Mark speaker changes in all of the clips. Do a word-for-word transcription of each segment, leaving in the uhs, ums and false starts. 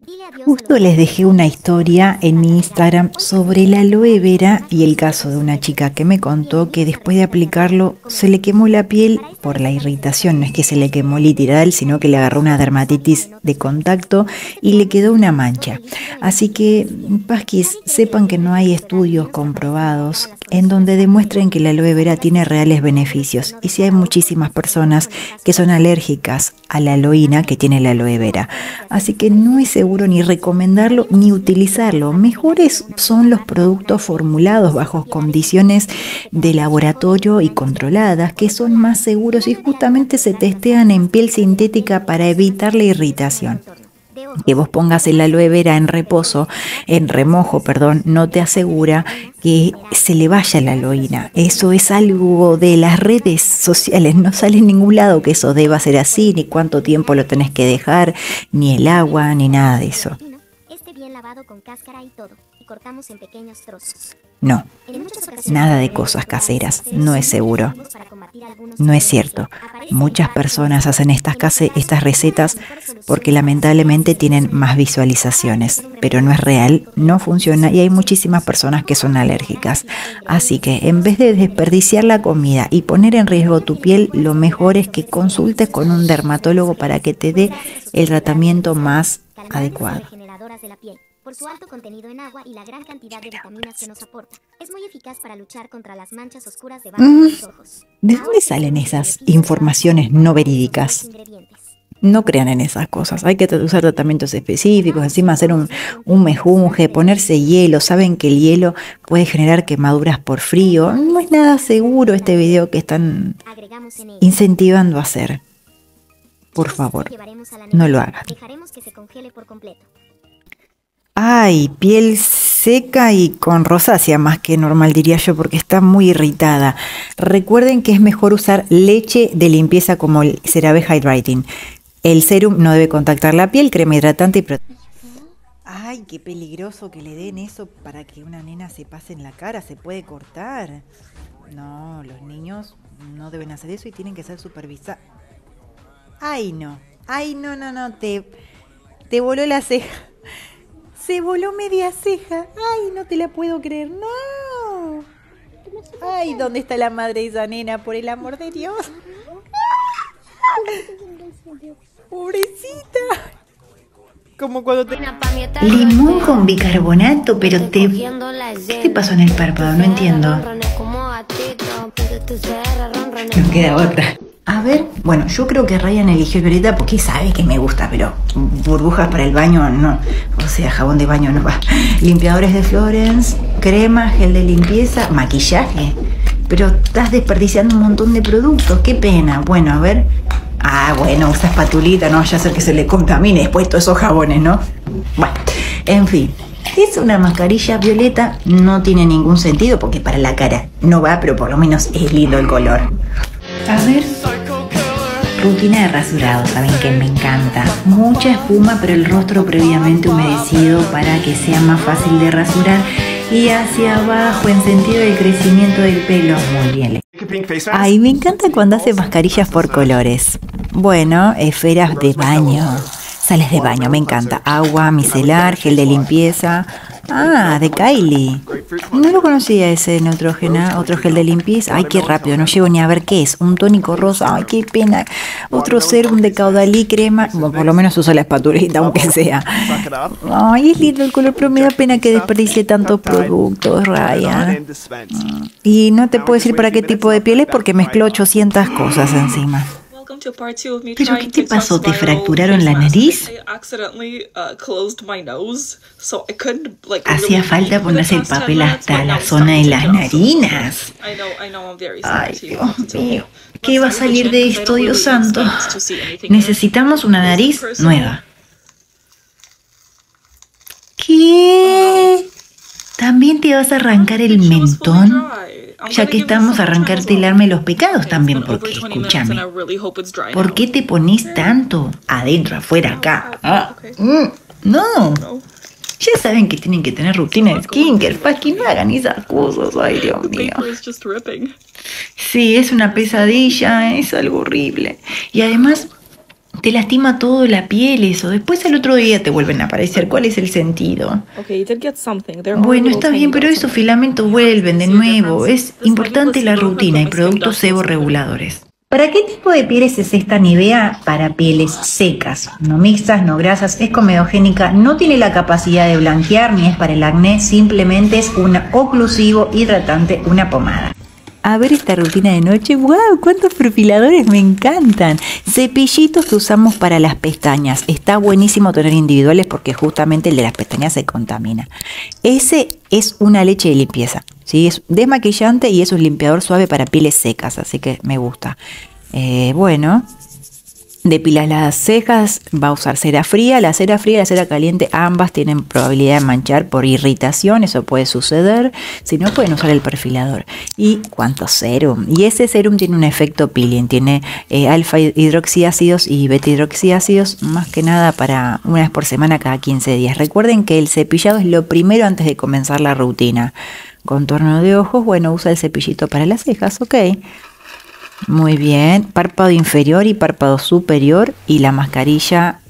Speaker 1: Justo les dejé una historia en mi Instagram sobre la aloe vera y el caso de una chica que me contó que después de aplicarlo se le quemó la piel por la irritación. No es que se le quemó literal, sino que le agarró una dermatitis de contacto y le quedó una mancha. Así que, pasquis, sepan que no hay estudios comprobados en donde demuestren que la aloe vera tiene reales beneficios. Y sí hay muchísimas personas que son alérgicas a la aloína que tiene la aloe vera. Así que no es seguro ni recomendarlo ni utilizarlo. Mejores son los productos formulados bajo condiciones de laboratorio y controladas, que son más seguros y justamente se testean en piel sintética para evitar la irritación. Que vos pongas el aloe vera en reposo, en remojo, perdón, no te asegura que se le vaya la aloína. Eso es algo de las redes sociales, no sale en ningún lado que eso deba ser así, ni cuánto tiempo lo tenés que dejar, ni el agua, ni nada de eso.
Speaker 2: Este bien lavado con cáscara y todo, y cortamos en pequeños trozos.
Speaker 1: No, nada de cosas caseras, no es seguro. No es cierto. Muchas personas hacen estas, case- estas recetas porque lamentablemente tienen más visualizaciones, pero no es real, no funciona y hay muchísimas personas que son alérgicas. Así que en vez de desperdiciar la comida y poner en riesgo tu piel, lo mejor es que consultes con un dermatólogo para que te dé el tratamiento más adecuado.
Speaker 2: Por su alto contenido en agua y la gran cantidad de vitaminas que nos aporta. Es muy eficaz para luchar contra las manchas oscuras debajo
Speaker 1: Mm,
Speaker 2: de los ojos.
Speaker 1: ¿De dónde salen esas informaciones no verídicas? No crean en esas cosas, hay que usar tratamientos específicos, encima hacer un, un mejunje, ponerse hielo. Saben que el hielo puede generar quemaduras por frío. No es nada seguro este video que están incentivando a hacer. Por favor, no lo hagan.
Speaker 2: Dejaremos que se congele por completo.
Speaker 1: Ay, piel seca y con rosácea más que normal, diría yo, porque está muy irritada. Recuerden que es mejor usar leche de limpieza como el CeraVe Hydrating. El serum no debe contactar la piel, crema hidratante y proteína. Ay, qué peligroso que le den eso para que una nena se pase en la cara, se puede cortar. No, los niños no deben hacer eso y tienen que ser supervisados. Ay, no, ay, no, no, no, te, te voló la ceja. Se voló media ceja. Ay, no te la puedo creer. No. Ay, ¿dónde está la madre de esa nena? Por el amor de Dios. Pobrecita. Como cuando te... Limón con bicarbonato, pero te... ¿Qué te pasó en el párpado? No entiendo. No queda otra. A ver, bueno, yo creo que Ryan eligió Violeta porque sabe que me gusta, pero burbujas para el baño no. O sea, jabón de baño no va. Limpiadores de Florence, crema, gel de limpieza, maquillaje. Pero estás desperdiciando un montón de productos, qué pena. Bueno, a ver. Ah, bueno, usa espatulita, no vaya a ser que se le contamine después todos esos jabones, ¿no? Bueno, en fin. Es una mascarilla violeta, no tiene ningún sentido porque para la cara no va, pero por lo menos es lindo el color. A ver. Rutina de rasurado, saben que me encanta. Mucha espuma, pero el rostro previamente humedecido para que sea más fácil de rasurar. Y hacia abajo en sentido del crecimiento del pelo. Muy bien. Ay, me encanta cuando hace mascarillas por colores. Bueno, esferas de baño. Sales de baño, me encanta. Agua, micelar, gel de limpieza. Ah, de Kylie. No lo conocía ese Neutrogena, otro gel de limpieza. Ay, qué rápido, no llego ni a ver qué es. Un tónico rosa, ay, qué pena. Otro serum de caudalí, crema. Bueno, por lo menos uso la espatulita, aunque sea. Ay, es lindo el color, pero me da pena que desperdicie tantos productos, Ryan. Y no te puedo decir para qué tipo de piel es porque mezcló ochocientas cosas encima. ¿Pero qué te pasó? ¿Te fracturaron la nariz? Hacía falta ponerse el papel hasta la zona de las narinas. Ay, Dios mío. ¿Qué va a salir de esto, Dios santo? Necesitamos una nariz nueva. ¿Qué? ¿También te vas a arrancar el mentón? Ya que estamos a arrancarte el arma de los pecados también, porque escúchame, ¿por qué te pones tanto? Adentro, afuera, acá. Ah, mm, no. Ya saben que tienen que tener rutina de skincare, para que no hagan esas cosas. Ay, Dios mío. Sí, es una pesadilla, es algo horrible. Y además, Te lastima todo la piel eso. Después al otro día te vuelven a aparecer. ¿Cuál es el sentido? Bueno, está bien, pero esos filamentos vuelven de nuevo. Es importante la rutina y productos seborreguladores. ¿Para qué tipo de pieles es esta Nivea? Para pieles secas, no mixtas, no grasas, es comedogénica, no tiene la capacidad de blanquear ni es para el acné, simplemente es un oclusivo hidratante, una pomada. A ver esta rutina de noche, ¡wow! ¡Cuántos perfiladores! Me encantan. Cepillitos que usamos para las pestañas. Está buenísimo tener individuales porque justamente el de las pestañas se contamina. Ese es una leche de limpieza, ¿sí? Es desmaquillante y es un limpiador suave para pieles secas, así que me gusta. Eh, bueno... Depilas las cejas, va a usar cera fría. La cera fría y la cera caliente ambas tienen probabilidad de manchar por irritación, eso puede suceder. Si no, pueden usar el perfilador. ¿Y cuánto serum? Y ese serum tiene un efecto peeling, tiene eh, alfa hidroxiácidos y beta hidroxiácidos, más que nada para una vez por semana cada quince días. Recuerden que el cepillado es lo primero antes de comenzar la rutina. Contorno de ojos, bueno, usa el cepillito para las cejas, ok. Muy bien, párpado inferior y párpado superior y la mascarilla.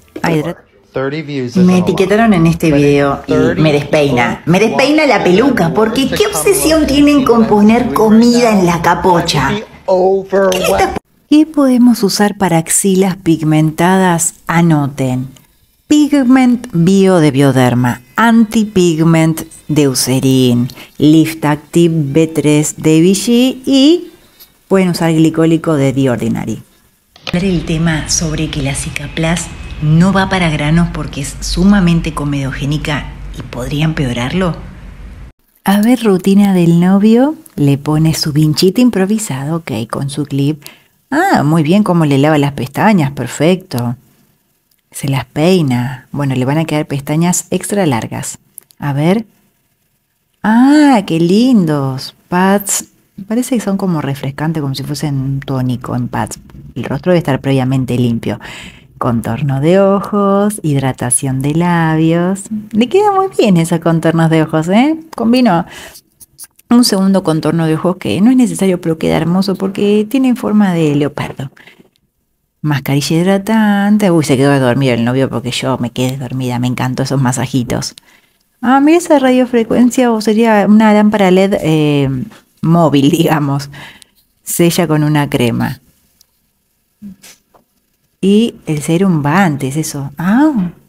Speaker 1: Me etiquetaron en este video y me despeina, me despeina la peluca porque qué obsesión tienen con poner comida en la capocha. ¿Qué, ¿Qué podemos usar para axilas pigmentadas? Anoten. Pigment Bio de Bioderma, Anti-Pigment de Eucerin, Lift Active B tres de Vichy y pueden usar glicólico de The Ordinary. Hablar el tema sobre que la Cicaplast no va para granos porque es sumamente comedogénica y podría empeorarlo. A ver, rutina del novio, le pone su vinchito improvisado, ok, con su clip. Ah, muy bien, cómo le lava las pestañas, perfecto. Se las peina. Bueno, le van a quedar pestañas extra largas. A ver. Ah, qué lindos. Pads. Parece que son como refrescantes, como si fuesen un tónico en pads. El rostro debe estar previamente limpio. Contorno de ojos, hidratación de labios. Le queda muy bien esos contornos de ojos, ¿eh? Combino un segundo contorno de ojos que no es necesario, pero queda hermoso porque tiene forma de leopardo. Mascarilla hidratante. Uy, se quedó dormido el novio porque yo me quedé dormida. Me encantó esos masajitos. Ah, mira esa radiofrecuencia, o sería una lámpara L E D... Eh, móvil, digamos, sella con una crema y el serum va antes, eso. Ah,